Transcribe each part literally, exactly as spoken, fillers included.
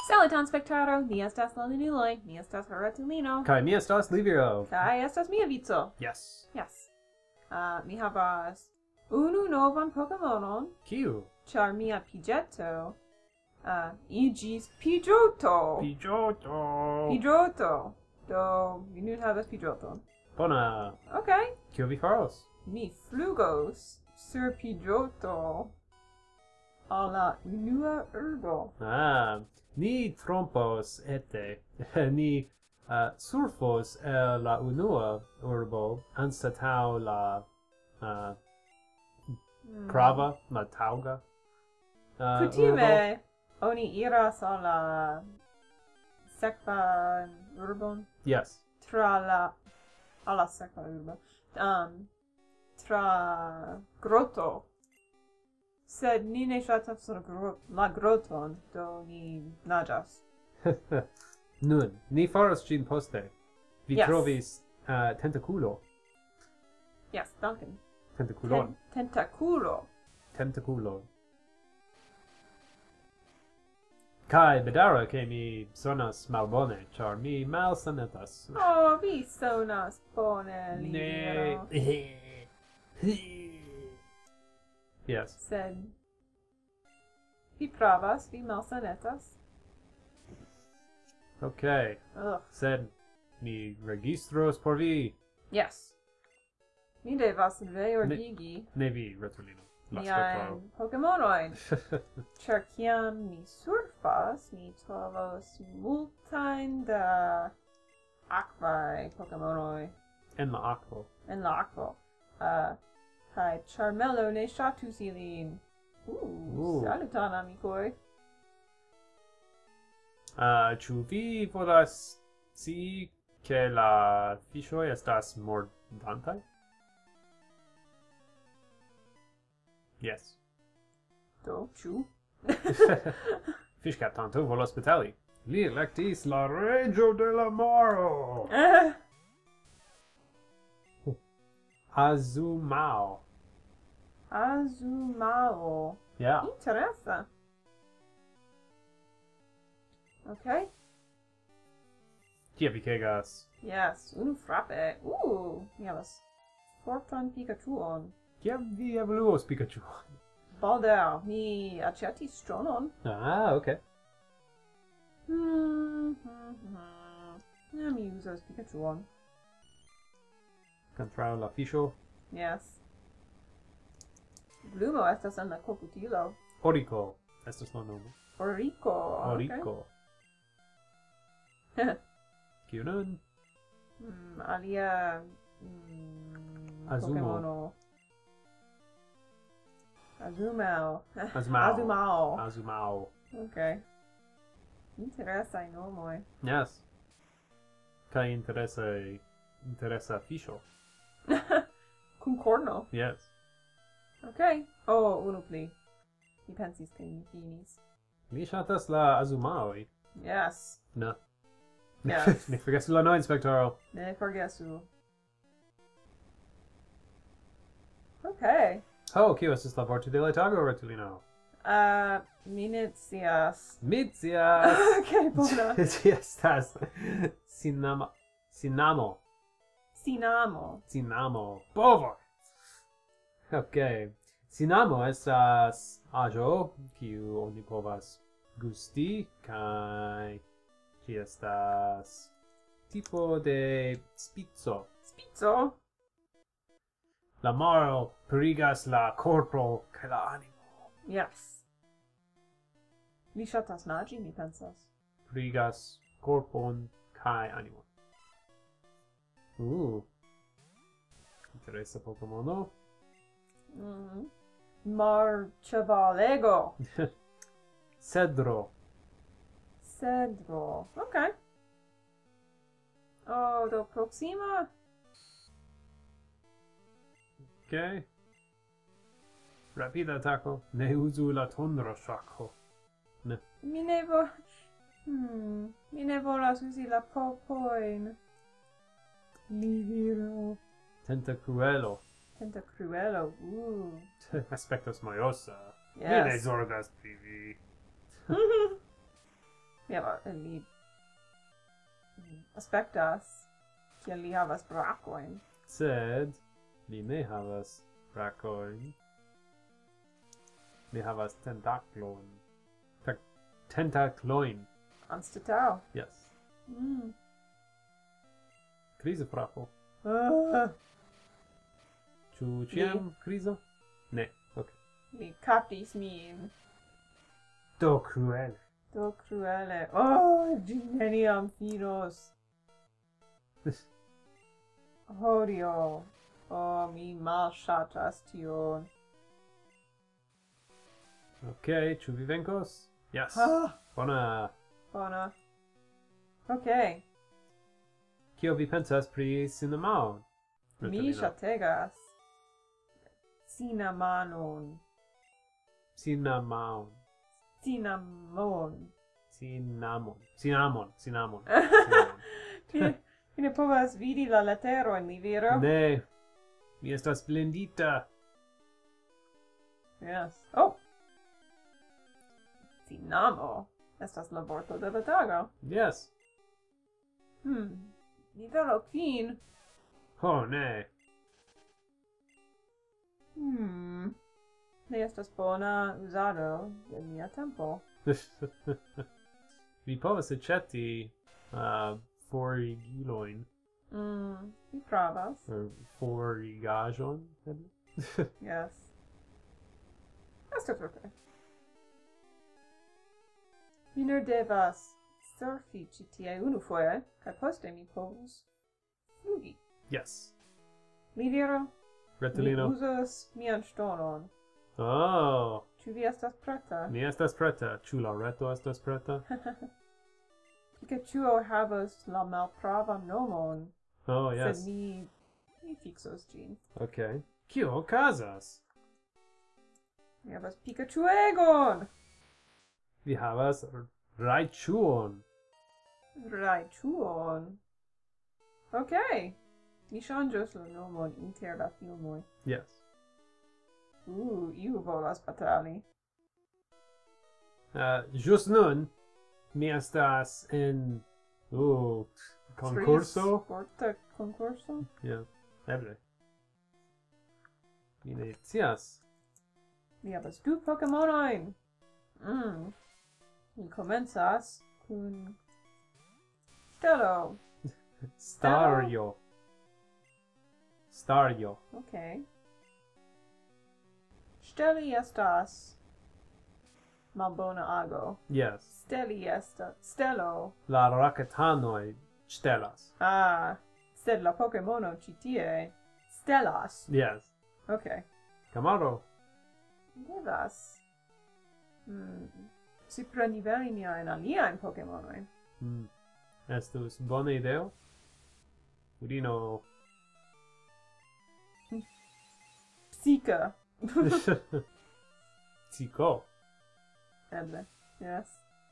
Saluton spectaro, ni estas la lunuloj, mi estas Horatulino. Kai mi estas Livio. Kai estas mia vico. Yes. Yes. Uh, mi havas unu novan Pokemonon, Kiu? char mia pigeto uh, igis Pidgeotto. Pidgeotto. Pidgeotto. Do, mi nun havas Pidgeotton. Bona. Okay. Kiu vi faros? Mi flugos sur Pidgeotto al la unua urbo. Ah, ni trompos ete. Ni uh, surfos el la unua urbo anstataŭ la uh, Hmm. prava, la tauga. Uh, Kutime oni iras al la sekva urbon Yes. tra la alla sekva urbo. Um, tra groto. Sed ni ne ŝatas la, gro la groton, do ni naĝas. Nun, ni faros ĝin poste. Vi Yes. trovis uh, tentaculo. Yes, Duncan. Tentaculon. Ten tentaculo. Tentaculo. Kai bedara ke mi sonas malbone, char mi malsanetas. Oh, vi sonas bone, Livio. Ne. Yes. Sed vi pravas, vi malsanetas. Okay. Ugh. Sed mi registros por vi. Yes. Mi devas reordigi Ne vi, Retulino. La miajn Pokemonojn. Ĉar kiam mi surfas, mi trovos multajn da akvaj Pokemonoj En la akvo. en la akvo. Uh, kaj Charmelo ne ŝatus ilin. Uh, Uh. saluton, amikoj. Uh, ĉu vi volas scii ke la fiŝoj estas mordantaj? Yes. Do, ĉu? Fiŝkaptanto volas batali. Li elektis la reĝo de la maro. Eh, Azumao. Azumao. Yeah. Interesa. Okay. Kia vi kegas? Yes, unu frappe. Uh, mi havas fortan Pikachuon. Kiam vi evoluos Pikachu? Baldaŭ, mi aĉetis ŝtonon. Ah, okay. Hmm, hmm, hmm. Ja, mi uzas Pikachuon. Kontraŭ la fiŝo. Yes. Glumo estas en la kokutilo. Oriko estas la nomo. Oriko. Oriko. Okay. Kiu nun? Hmm, alia mm, Azumo. Pokemono. Azumao. Azumao. Azumao. Azumao. Okay. Interesaj nomoj. Yes. Kaj interesa interesa fiŝo. Kun korno. Yes. Okay. Oh, unu pli. Mi pensis ke mi finis. Mi ŝatas la Azumaoj. Yes. Ne. Yes. Ne forgesu la noa inspektoro. Ne forgesu. Okay. Ho, kiu estas la vorto de la tago, Retulino? Uh, mi ne scias. Mitzias! Okay, bona. Ĝi estas cinamo. Cinamo. Cinamo. Cinamo. Bovoj! Okay. Cinamo estas aĵo kiu oni povas gusti kaj ĝi estas tipo de spico. Spico. La maro purigas la korpo kaj la animo. Yes. Li ŝatas naĝi, mi pensas. Purigas korpon kaj animon. Uh. Interesa Pokemono. Mm. Marĉevalego. Cedro. Cedro. Okay. Oh, do proxima? Okay. Rapida atako. Ne uzu la tondra ŝako. Ne. Mi ne vo... Hmm. Mi ne volas uzi la popojn. Liviro. Tentacruelo. Tentacruelo. Uh. Aspectos mojosa. Yes. Mi ne zorgas pri vi. Mi hava, li aspektas, kiel li havas brakojn. Sed li ne havas brakojn. Li havas tentaklojn. Ta tentaklojn. Anstataŭ. Yes. Mm. Krizo frapo. Ah. Ĉu ĉiam krizo? Ne. Okay. Li kaptis min. Do cruele. Do cruele. Oh, ĝi neniam finos. Odio. Oh, mi malŝatas tion. Okay, ĉu vi venkos? Yes. Ah, Bona. bona. Okay. Kio vi pensas pri cinamo? Mi ŝategas cinamanon. Cinnamon. Cinnamon. Cinnamon. Cinnamon. Cinnamon. Cinnamon. Vi vi ne povas vidi la leterojn, li vero? Ne. Mi estas blindita. Yes. Oh! Cinamo. Estas la vorto de la tago. Yes. Hmm. Nivelo kvin. Oh, ne. Hmm. Ne estas bona uzado de mia tempo. Vi povas aĉeti uh, forigilojn. Hmm. Mi pravas. Or forigaĵon. eble? Yes. Estas okay. Mi nur devas surfi ĉi tie unufoje, kaj poste mi povus flugi. Yes. Li vero? Mi Retulino. uzas mian ŝtonon. Oh, Ĉu vi estas preta? mi estas preta. Ĉu la reto estas preta? Pikachuo havas la malpravan nomon, Oh, yes. sed mi mi fixos ĝin. Okay. Kio okazas? Mi havas Pikachuegon! Vi havas rajĉuon. Raichuon. Okay. Mi ŝanĝos la nomon inter la filmoj. Yes. Uh, iu volas batali. Uh, Just nun, mi estas en uh, concurso. Sporta concurso? Yeah, eble. Mi ne scias. Mi havas du Pokemonojn. Mm. Mi komencas kun Stelo. Stario. Stario. Okay. Steli estas malbona ago. Yes. Steli estas Stelo. La raketanoj ŝtelas. Ah, sed la Pokemono ĉi tie stelas. Yes. Okay. Camaro. Devas. Hmm. Supraniveli miajn aliajn Pokemonojn. Mm. Estus bona ideo. Urino. Psika. Psico. Eble. Yes.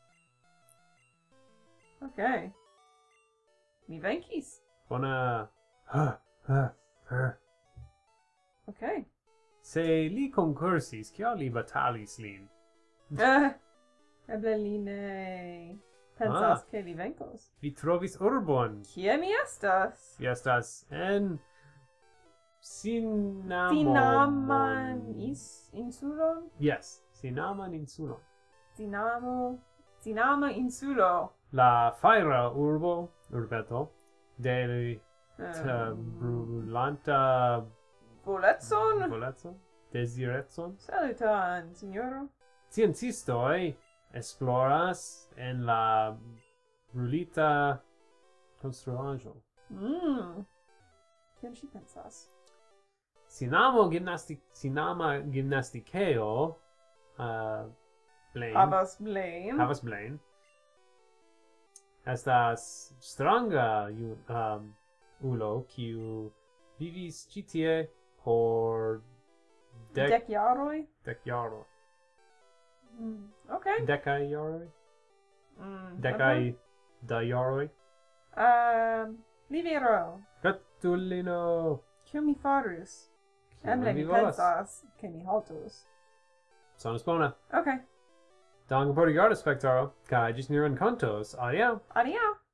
Okay. Mi venkis. Bona. Ha, ha, ha. Okay. Se li concursis, kial li batalis lin? Ah, eble li ne pensas Ah. ke li venkos. Vi trovis urbon. Kie mi estas? Vi estas en Cinamon. Cinaman is insulon? Yes, Cinaman insulon. Cinamo. Cinama insulo. La fajra urbo, urbeto, de Um, brulanta Voletson? voleco, desiretson. Salutan, signoro. Sciencistoj esploras en la brulita konstruaĵo. Mm. Kion ŝi pensas? Cinamo gimnastik cinama gimnastikeo uh, Blaine Havas Blaine. havas Blaine. Estas stranga ju- um, ulo kiu vivis ĉi tie por dek Dek jaroj? dek jaroj. Mm. Okay. Dekaj jaroj? Mm. Dekaj okay. da jaroj? Um, li vero. Gratulino! Kion mi farus? Kion Eble vi mi volas? pensas ke mi haltus. Sonas bona. Okay. Danke por rigado, spektaro, kaj ĝis ni renkontos. Adiaŭ! Adiaŭ!